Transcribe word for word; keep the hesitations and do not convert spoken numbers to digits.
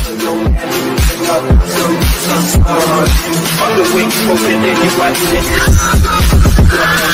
On the wings, hoping that you watch it.